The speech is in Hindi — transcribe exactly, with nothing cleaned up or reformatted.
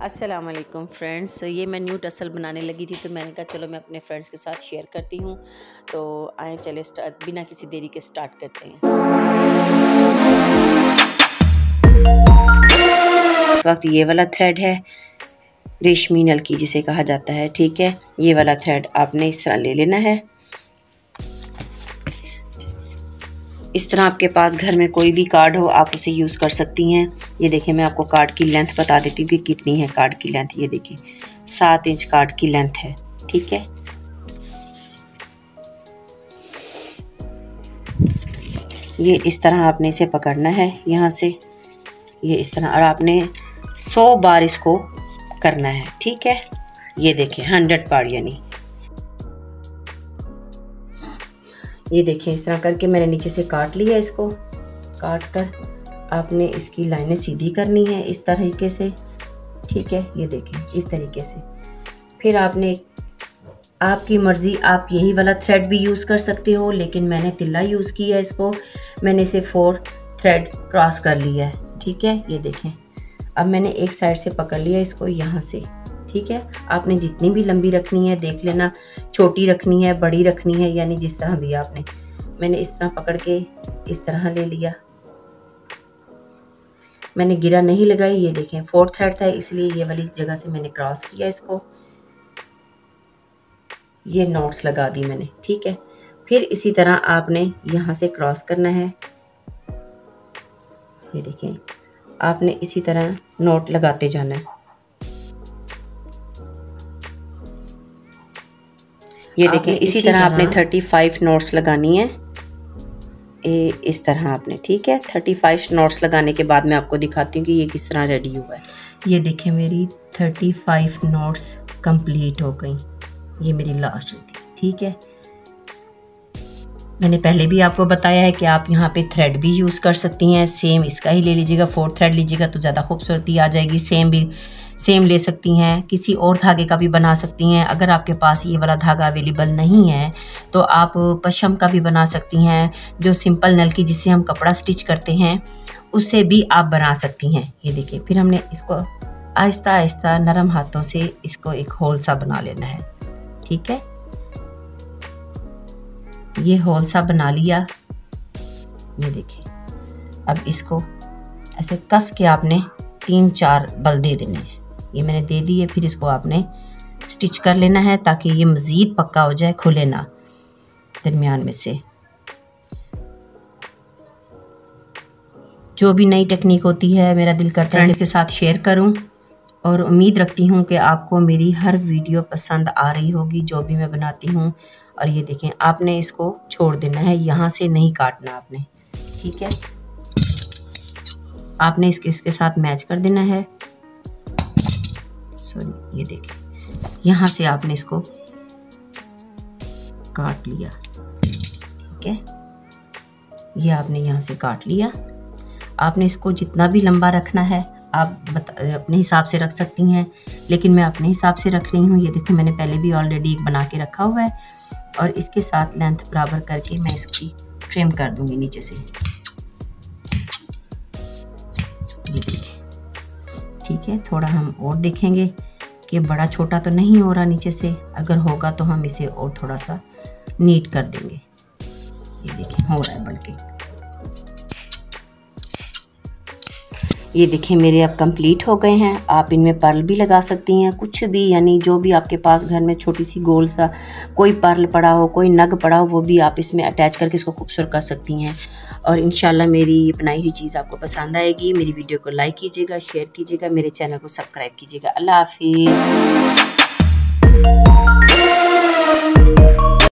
अस्सलाम वालेकुम फ्रेंड्स, ये मैं न्यू टसल बनाने लगी थी तो मैंने कहा चलो मैं अपने फ्रेंड्स के साथ शेयर करती हूँ। तो आए चले स्टार्ट बिना किसी देरी के स्टार्ट करते हैं। इस वक्त ये वाला थ्रेड है रेशमी नलकी जिसे कहा जाता है, ठीक है। ये वाला थ्रेड आपने इस तरह ले लेना है। इस तरह आपके पास घर में कोई भी कार्ड हो आप उसे यूज़ कर सकती हैं। ये देखिए मैं आपको कार्ड की लेंथ बता देती हूँ कि कितनी है कार्ड की लेंथ। ये देखिए सात इंच कार्ड की लेंथ है, ठीक है। ये इस तरह आपने इसे पकड़ना है यहाँ से, ये इस तरह, और आपने सौ बार इसको करना है, ठीक है। ये देखिए हंड्रेड बार, यानी ये देखिए इस तरह करके मैंने नीचे से काट लिया। इसको काट कर आपने इसकी लाइनें सीधी करनी है इस तरीके से, ठीक है। ये देखिए इस तरीके से। फिर आपने, आपकी मर्ज़ी, आप यही वाला थ्रेड भी यूज़ कर सकते हो, लेकिन मैंने तिल्ला यूज़ किया इसको। मैंने इसे फोर थ्रेड क्रॉस कर लिया है, ठीक है। ये देखें अब मैंने एक साइड से पकड़ लिया इसको यहाँ से, ठीक है। आपने जितनी भी लंबी रखनी है देख लेना, छोटी रखनी है, बड़ी रखनी है, यानी जिस तरह भी आपने। मैंने इस तरह पकड़ के इस तरह ले लिया। मैंने गिरा नहीं लगाई। ये देखें फोर्थ थ्रेड था इसलिए ये वाली जगह से मैंने क्रॉस किया इसको। ये नॉट्स लगा दी मैंने, ठीक है। फिर इसी तरह आपने यहाँ से क्रॉस करना है। ये देखें आपने इसी तरह नोट लगाते जाना है। ये देखें इसी तरह आपने थर्टी फाइव नोट्स लगानी है, ए, इस तरह आपने, ठीक है। थर्टी फाइव नोट्स लगाने के बाद मैं आपको दिखाती हूँ कि ये किस तरह रेडी हुआ है। ये देखें मेरी थर्टी फाइव नोट्स कंप्लीट हो गई। ये मेरी लास्ट थी, ठीक है। मैंने पहले भी आपको बताया है कि आप यहाँ पे थ्रेड भी यूज़ कर सकती हैं। सेम इसका ही ले लीजिएगा, फोर्थ थ्रेड लीजिएगा तो ज़्यादा खूबसूरती आ जाएगी। सेम भी सेम ले सकती हैं, किसी और धागे का भी बना सकती हैं। अगर आपके पास ये वाला धागा अवेलेबल नहीं है तो आप पशम का भी बना सकती हैं, जो सिंपल नलकी जिससे हम कपड़ा स्टिच करते हैं उससे भी आप बना सकती हैं। ये देखिए फिर हमने इसको आहिस्ता आहिस्ता नरम हाथों से इसको एक होल सा बना लेना है, ठीक है। ये होल सा बना लिया। ये देखिए अब इसको ऐसे कस के आपने तीन चार बल दे देने हैं। ये मैंने दे दिए। फिर इसको आपने स्टिच कर लेना है ताकि ये मज़ीद पक्का हो जाए, खुले ना दरमियान में से। जो भी नई टेक्निक होती है मेरा दिल करता है इसके साथ शेयर करूं, और उम्मीद रखती हूं कि आपको मेरी हर वीडियो पसंद आ रही होगी जो भी मैं बनाती हूं। और ये देखें आपने इसको छोड़ देना है, यहाँ से नहीं काटना आपने, ठीक है। आपने इसके इसके साथ मैच कर देना है। सॉरी, ये देखिए यहाँ से आपने इसको काट लिया, ठीक है। ये आपने यहाँ से काट लिया। आपने इसको जितना भी लंबा रखना है आप अपने हिसाब से रख सकती हैं, लेकिन मैं अपने हिसाब से रख रही हूँ। ये देखिए मैंने पहले भी ऑलरेडी एक बना के रखा हुआ है, और इसके साथ लेंथ बराबर करके मैं इसकी ट्रिम कर दूंगी नीचे से। ये देखिए, ठीक है। थोड़ा हम और देखेंगे कि बड़ा छोटा तो नहीं हो रहा नीचे से। अगर होगा तो हम इसे और थोड़ा सा नीट कर देंगे। ये देखिए हो रहा है बल्कि। ये देखिए मेरे अब कंप्लीट हो गए हैं। आप इनमें पर्ल भी लगा सकती हैं, कुछ भी, यानी जो भी आपके पास घर में छोटी सी गोल सा कोई पर्ल पड़ा हो, कोई नग पड़ा हो, वो भी आप इसमें अटैच करके इसको खूबसूरत कर सकती हैं। और इंशाल्लाह मेरी ये बनाई हुई चीज़ आपको पसंद आएगी। मेरी वीडियो को लाइक कीजिएगा, शेयर कीजिएगा, मेरे चैनल को सब्सक्राइब कीजिएगा। अल्लाह हाफिज़।